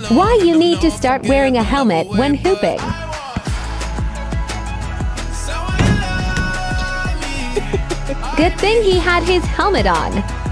Why you need to start wearing a helmet when hooping. Good thing he had his helmet on.